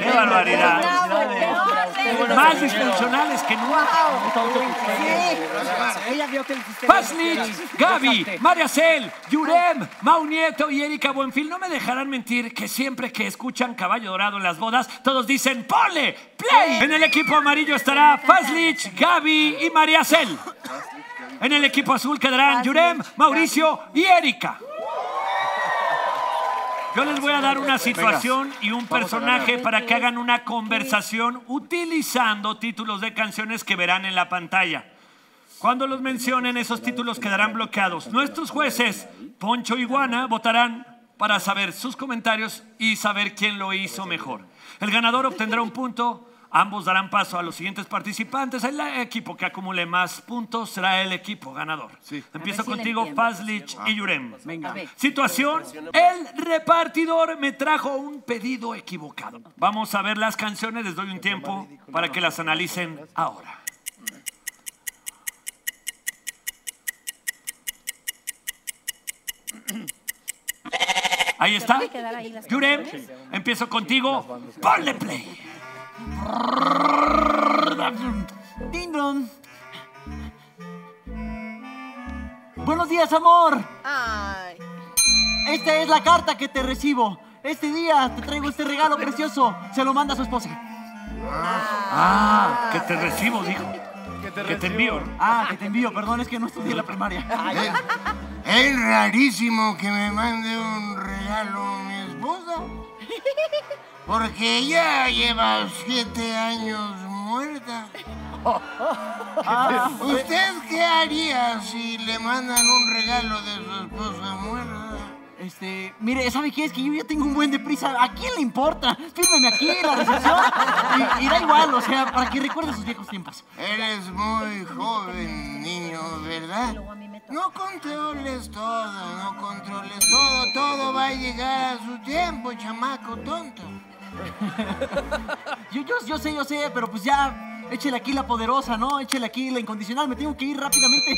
¡Qué barbaridad! Más disfuncionales que nunca. Paslich, Gaby, Mariacel, Yurem, Mau Nieto y Erika Buenfil no me dejarán mentir que siempre que escuchan Caballo Dorado en las bodas, todos dicen ¡Ponle! ¡Play! En el equipo amarillo estará Paslich, Gaby y Mariacel. En el equipo azul quedarán Yurem, Mauricio y Erika. Yo les voy a dar una situación y un personaje para que hagan una conversación utilizando títulos de canciones que verán en la pantalla. Cuando los mencionen, esos títulos quedarán bloqueados. Nuestros jueces, Poncho y Guana, votarán para saber sus comentarios y saber quién lo hizo mejor. El ganador obtendrá un punto. Ambos darán paso a los siguientes participantes. El equipo que acumule más puntos será el equipo ganador. Sí. Empiezo contigo, Paslich y Yurem. Venga. Situación: el repartidor me trajo un pedido equivocado. Vamos a ver las canciones. Les doy un tiempo para que las analicen ahora. Ahí está. Yurem, empiezo contigo. Ponle play. Ding dong. Buenos días, amor. Ay. Esta es la carta que te recibo. Este día te traigo este regalo precioso. Se lo manda a su esposa. Que te recibo, dijo. Que te envío. Que te envío. Perdón, es que no estudié la primaria. Es rarísimo que me mande un regalo mi esposa. Porque ya lleva 7 años muerta. ¿Usted qué haría si le mandan un regalo de su esposa muerta? Mire, ¿sabe qué? Es que yo ya tengo un buen de prisa. ¿A quién le importa? Fírmeme aquí en la recepción. Y da igual, o sea, para que recuerde sus viejos tiempos. Eres muy joven, niño, ¿verdad? No controles todo, no controles todo. Todo va a llegar a su tiempo, chamaco tonto. Yo sé, pero pues ya, échele aquí la poderosa, ¿no? Échele aquí la incondicional, me tengo que ir rápidamente.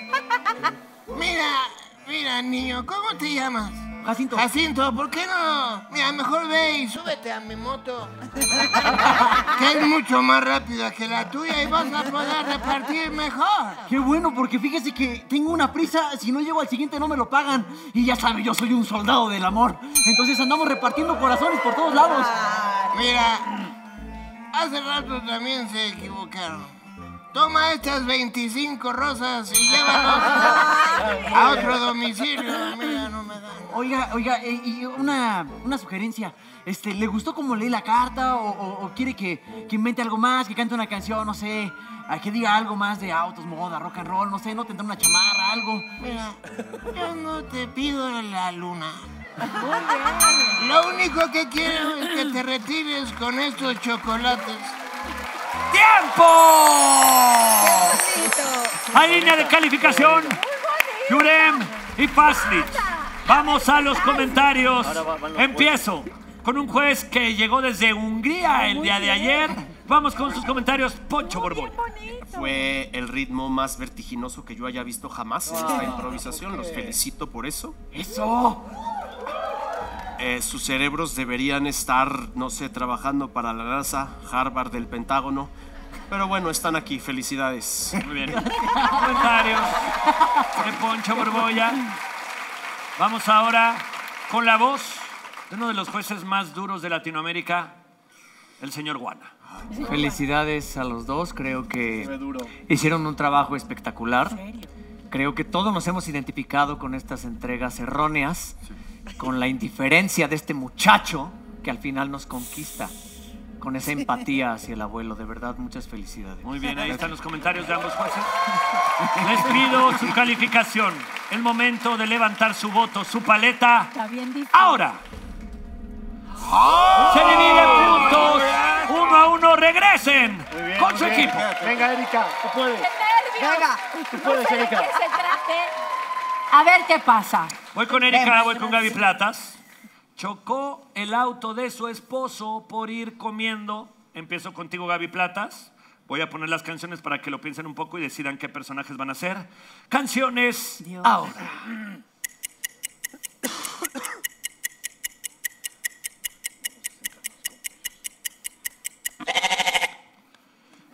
Mira, niño, ¿cómo te llamas? Jacinto. Jacinto, ¿por qué no? Mira, mejor ve y súbete a mi moto. Que es mucho más rápida que la tuya y vas a poder repartir mejor. Qué bueno, porque fíjese que tengo una prisa. Si no llego al siguiente no me lo pagan. Y ya sabe, yo soy un soldado del amor. Entonces andamos repartiendo corazones por todos lados. Mira, hace rato también se equivocaron. Toma estas 25 rosas y llévalos a otro domicilio. Mira, no me dan. Oiga, y una sugerencia. ¿Le gustó cómo leí la carta o quiere que invente algo más, que cante una canción, no sé, que diga algo más de autos, moda, rock and roll, no sé, no tendrá una chamarra, algo? Mira, yo no te pido la luna. Lo único que quiero es que te retires con estos chocolates. ¡Tiempo! A línea de calificación, Yurem y Paslich. Vamos a los comentarios. Empiezo con un juez que llegó desde Hungría el día de ayer. Vamos con sus comentarios, Poncho Borbolla. Fue el ritmo más vertiginoso que yo haya visto jamás en esta improvisación. Los felicito por eso. ¡Eso! Sus cerebros deberían estar, no sé, trabajando para la NASA, Harvard, el Pentágono. Pero bueno, están aquí. Felicidades. Muy bien. Comentarios de Poncho Borbolla. Vamos ahora con la voz de uno de los jueces más duros de Latinoamérica, el señor Guana. Felicidades a los dos. Creo que hicieron un trabajo espectacular. Creo que todos nos hemos identificado con estas entregas erróneas. Con la indiferencia de este muchacho que al final nos conquista, con esa empatía hacia el abuelo. De verdad, muchas felicidades. Muy bien, ahí están los comentarios de ambos jueces. Les pido su calificación. El momento de levantar su voto, su paleta. Ahora. Se divide puntos. 1-1, regresen con su equipo. Venga, Erika, tú puedes. Venga, Tú puedes, Erika. a ver qué pasa. Voy con Erika, voy con Gaby Platas. Chocó el auto de su esposo por ir comiendo. Empiezo contigo, Gaby Platas. Voy a poner las canciones para que lo piensen un poco y decidan qué personajes van a ser. Canciones ahora.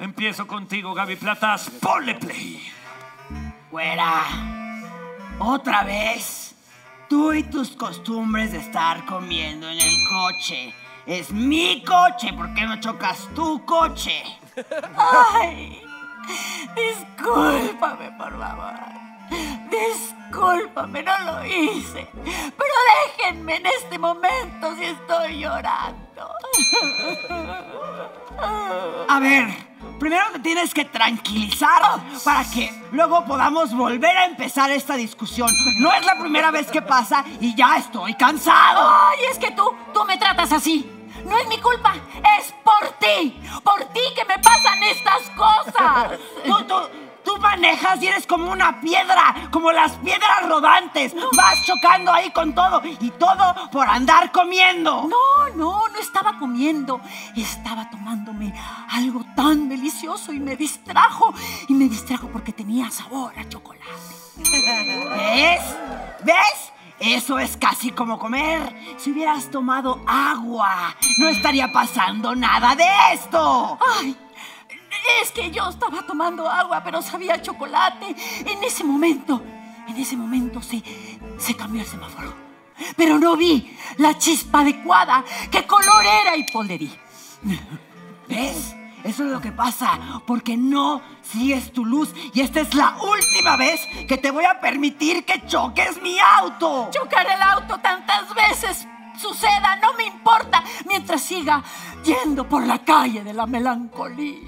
Empiezo contigo, Gaby Platas. Ponle play. Güera, otra vez. Tú y tus costumbres de estar comiendo en el coche. Es mi coche, ¿por qué no chocas tu coche? Ay, discúlpame, por favor. Discúlpame, no lo hice. Pero déjenme en este momento si estoy llorando. A ver, primero te tienes que tranquilizar para que luego podamos volver a empezar esta discusión. No es la primera vez que pasa y ya estoy cansado. Ay, es que tú me tratas así. No es mi culpa, es por ti que me pasan estas cosas. Tú manejas y eres como una piedra, como las piedras rodantes. Vas chocando ahí con todo y todo por andar comiendo. No estaba comiendo. Estaba tomándome algo tan delicioso y me distrajo. Y me distrajo porque tenía sabor a chocolate. ¿Ves? Eso es casi como comer. Si hubieras tomado agua, no estaría pasando nada de esto. Ay, es que yo estaba tomando agua, pero sabía a chocolate. En ese momento se cambió el semáforo. Pero no vi la chispa adecuada. ¿Qué color era? Y ponderí. ¿Ves? Eso es lo que pasa, porque no sigues tu luz. Y esta es la última vez que te voy a permitir que choques mi auto. Chocar el auto tantas veces suceda, no me importa, mientras siga yendo por la calle de la melancolía.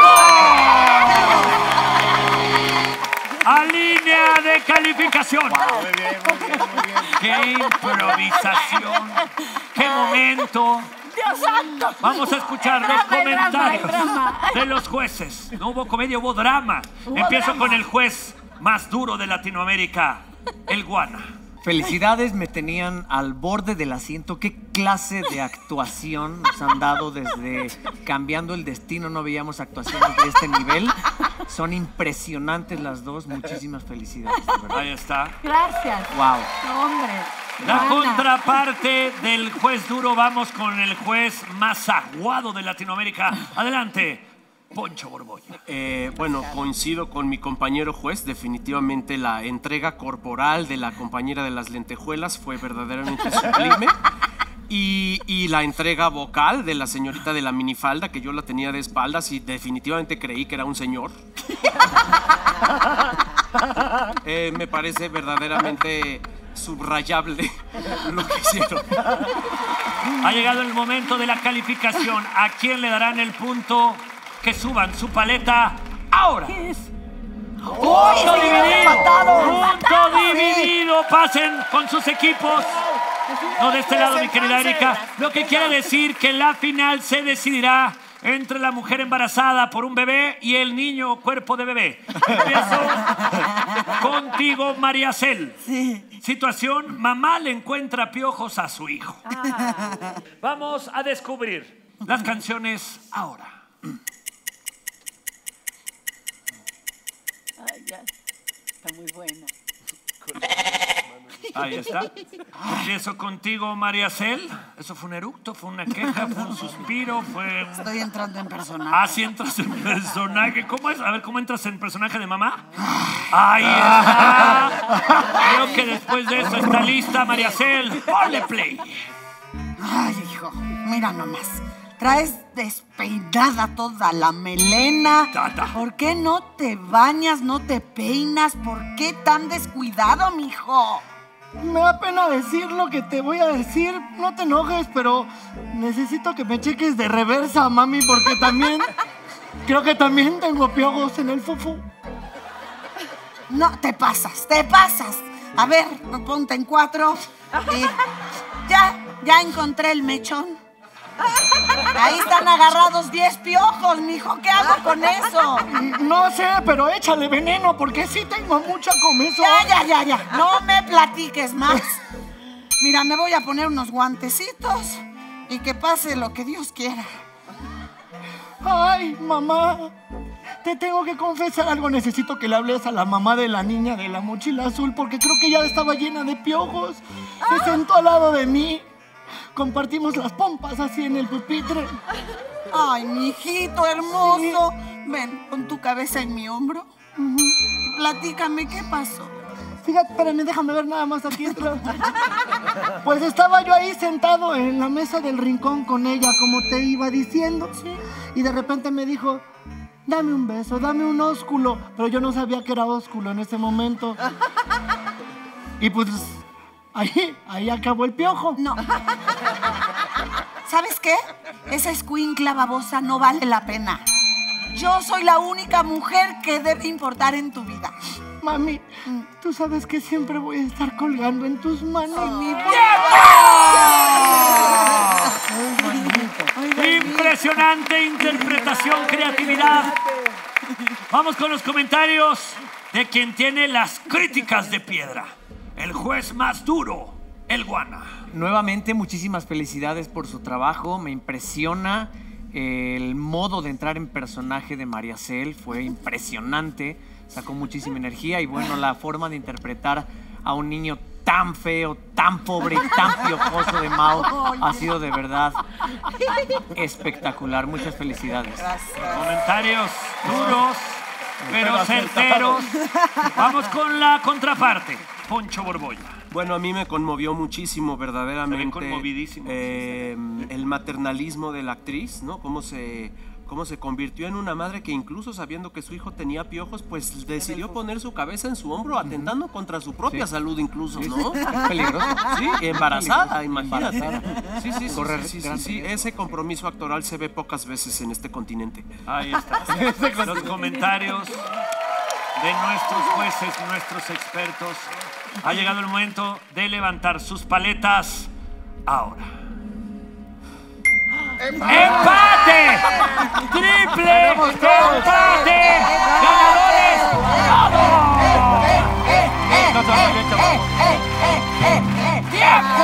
A línea de calificación. Wow, muy bien. ¡Qué improvisación! ¡Qué momento! ¡Dios santo! Vamos a escuchar los comentarios de los jueces. No hubo comedia, hubo drama. Empiezo con el juez más duro de Latinoamérica, el Guana. Felicidades, me tenían al borde del asiento. ¿Qué clase de actuación nos han dado desde Cambiando el Destino? No veíamos actuaciones de este nivel. Son impresionantes las dos. Muchísimas felicidades, de verdad. Ahí está. Gracias. Wow. No, hombre. La Ana. contraparte del juez duro. Vamos con el juez más aguado de Latinoamérica. Adelante, Poncho Borbolla. Bueno, coincido con mi compañero juez. Definitivamente la entrega corporal de la compañera de las lentejuelas fue verdaderamente sublime. Y la entrega vocal de la señorita de la minifalda, que yo la tenía de espaldas y definitivamente creí que era un señor. Me parece verdaderamente subrayable lo que hicieron. Ha llegado el momento de la calificación. ¿A quién le darán el punto? Que suban su paleta ahora. ¿Qué es? ¡Punto dividido! ¡Punto dividido! Pasen con sus equipos. No de este lado, mi querida Erika. Lo que quiere decir que la final se decidirá entre la mujer embarazada por un bebé y el niño cuerpo de bebé. Empiezo contigo, María Cel. Sí. Situación: mamá le encuentra piojos a su hijo. Vamos a descubrir las canciones ahora. Ay, ya. Está muy buena. Ahí está. Empiezo contigo, María Cel. Eso fue un eructo, fue una queja, fue un suspiro, fue un... Estoy entrando en personaje. Ah, sí entras en personaje. ¿Cómo es? A ver, ¿cómo entras en personaje de mamá? Ahí está. Creo que después de eso está lista, María Cel. Ponle play. Ay, hijo, mira nomás. Traes despeinada toda la melena. Tata. ¿Por qué no te bañas, no te peinas? ¿Por qué tan descuidado, mijo? Me da pena decir lo que te voy a decir. No te enojes, pero necesito que me cheques de reversa, mami, porque también... creo que también tengo piojos en el fufu. No, te pasas, te pasas. A ver, ponte en 4. Ya encontré el mechón. Ahí están agarrados 10 piojos, mijo. ¿Qué hago con eso? No sé, pero échale veneno, porque sí tengo mucha comezón. Ya. No me platiques más. Mira, me voy a poner unos guantecitos y que pase lo que Dios quiera. Ay, mamá. Te tengo que confesar algo. Necesito que le hables a la mamá de la niña de la mochila azul, porque creo que ya estaba llena de piojos. Se sentó al lado de mí. Compartimos las pompas así en el pupitre. Ay, mijito hermoso. Ven, pon tu cabeza en mi hombro. Y platícame, ¿qué pasó? Fíjate, espérame, déjame ver nada más aquí. Pues estaba yo ahí sentado en la mesa del rincón con ella, como te iba diciendo. Sí. Y de repente me dijo, dame un beso, dame un ósculo. Pero yo no sabía que era ósculo en ese momento. Y pues ahí acabó el piojo. No. ¿Sabes qué? Esa escuincla babosa no vale la pena. Yo soy la única mujer que debe importar en tu vida. Mami, tú sabes que siempre voy a estar colgando en tus manos. Mi Impresionante interpretación, creatividad. Vamos con los comentarios de quien tiene las críticas de piedra. El juez más duro, el Guana. Nuevamente, muchísimas felicidades por su trabajo. Me impresiona el modo de entrar en personaje de María Cel. Fue impresionante. Sacó muchísima energía y bueno, la forma de interpretar a un niño tan feo, tan pobre y tan piojoso de Mao ha sido de verdad espectacular. Muchas felicidades. Gracias. Comentarios duros, pero certeros. Vamos con la contraparte, Poncho Borbolla. Bueno, a mí me conmovió muchísimo, verdaderamente. Conmovidísimo. El maternalismo de la actriz, ¿no? Cómo se convirtió en una madre que incluso sabiendo que su hijo tenía piojos, pues decidió poner su cabeza en su hombro, atentando contra su propia salud incluso, ¿no? Es peligroso. Sí, embarazada, imagínate. Embarazada. Sí, ese compromiso actoral se ve pocas veces en este continente. Ahí está. Los comentarios de nuestros jueces, nuestros expertos. Ha llegado el momento de levantar sus paletas ahora. ¡Empate! ¡Triple! ¡Empate! ¡Ganadores! ¡Vamos! ¡Tiempo!